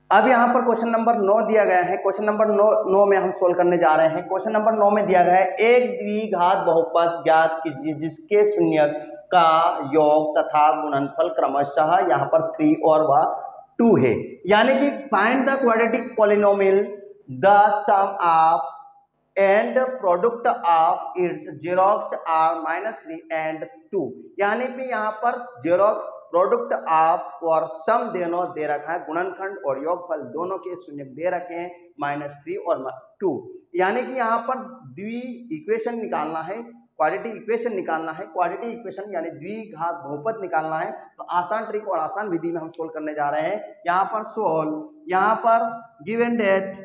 अब यहाँ पर क्वेश्चन नंबर 9 दिया गया है। क्वेश्चन नंबर 9 में हम सोल्व करने जा रहे हैं। क्वेश्चन नंबर 9 में दिया गया है एक द्विघात बहुपद ज्ञात कीजिए जिसके शून्य का योग तथा गुणनफल क्रमशः यहाँ पर 3 और वह 2 है। यानी कि find the quadratic polynomial the sum of and product of its zeroes are -3 and 2। यानी कि यहाँ पर जेरोक्स प्रोडक्ट ऑफ और सम दोनों दे रखा है, गुणनखंड और योगफल दोनों के शून्य दे रखे हैं -3 और 2। यानी कि यहाँ पर द्वि इक्वेशन निकालना है, क्वाड्रेटिक इक्वेशन निकालना है। क्वाड्रेटिक इक्वेशन यानी द्विघात बहुपद निकालना है। तो आसान ट्रिक और आसान विधि में हम सोल्व करने जा रहे हैं। यहाँ पर सोल्व, यहाँ पर गिवन डेट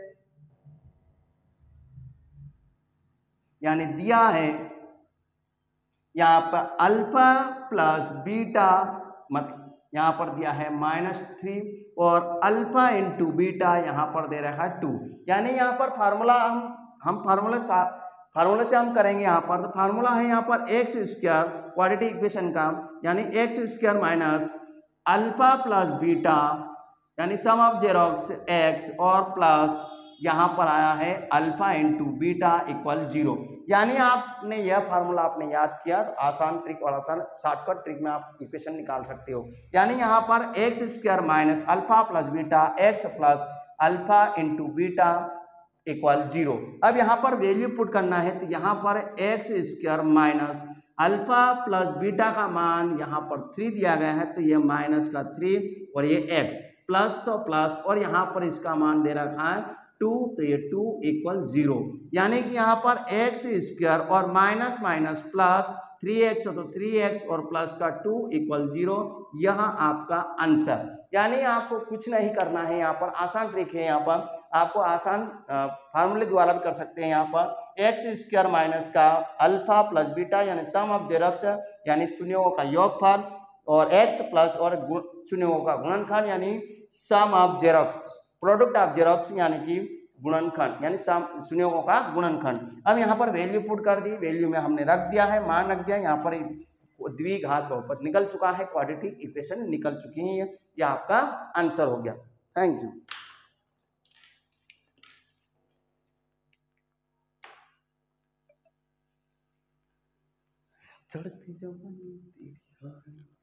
यानी दिया है, यहाँ पर अल्फा प्लस बीटा मतलब यहाँ पर दिया है -3 और अल्फा इंटू बीटा यहाँ पर दे रखा है 2। यानी यहाँ पर फार्मूला हम फार्मूले से हम करेंगे। यहाँ पर तो फार्मूला है यहाँ पर एक्स स्क्वायर क्वाड्रेटिक इक्वेशन का, यानी x square minus alpha plus beta यानी सम ऑफ जेरोक्स एक्स और प्लस यहाँ पर आया है अल्फा इंटू बीटा इक्वल 0। यानी आपने यह फार्मूला आपने याद किया तो आसान ट्रिक और आसान शॉर्टकट ट्रिक में आप इक्वेशन निकाल सकते हो। यानी यहाँ पर x square minus alpha plus beta x plus alpha into beta equal 0। अब यहाँ पर वैल्यू पुट करना है तो यहाँ पर x square minus alpha plus beta का मान यहाँ पर 3 दिया गया है, तो ये माइनस का 3 और ये एक्स प्लस तो प्लस और यहाँ पर इसका मान दे रखा है 2, तो ये 2 इक्वल 0। यानी कि यहाँ पर एक्स स्क्वायर और माइनस माइनस प्लस 3x तो 3x और प्लस का 2 इक्वल 0। यह आपका आंसर। यानी आपको कुछ नहीं करना है, यहाँ पर आसान ट्रिक है। यहाँ पर आपको आसान फार्मूले द्वारा भी कर सकते हैं। यहाँ पर एक्स स्क्वायर माइनस का अल्फा प्लस बीटा यानी सम ऑफ जेरोक्स यानी शून्यों का योगफल और एक्स प्लस और शून्यों का गुणनखंड यानी sum of zeroes product of zeroes यानी कि गुणनखंड यानी शून्यों का गुणनखंड। अब यहाँ पर वैल्यू पुट कर दी, वैल्यू में हमने रख दिया है, मान रख दिया। यहाँ पर द्विघात बहुपद निकल चुका है, क्वाड्रेटिक इक्वेशन निकल चुकी है। यह आपका आंसर हो गया। Thank you. चढ़ती जवानी तेरी